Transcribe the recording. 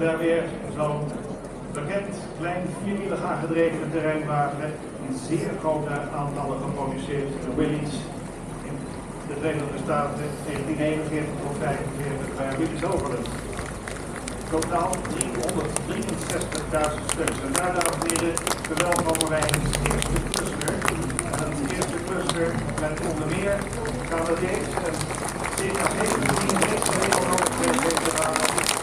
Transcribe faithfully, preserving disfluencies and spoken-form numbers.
daar weer zo'n bekend, klein, vierwielig aangedreven terreinwagen in zeer grote aantallen geproduceerd. De Willys in de Verenigde Staten negentien eenenveertig tot vijfenveertig bij Willys Overland. Totaal driehonderddrieënzestigduizend stuks. En daar, dames en heren, verwelkomen wij in het eerste cluster. En het eerste cluster met onder meer Canadees en circa zeventien reeks Nederlandse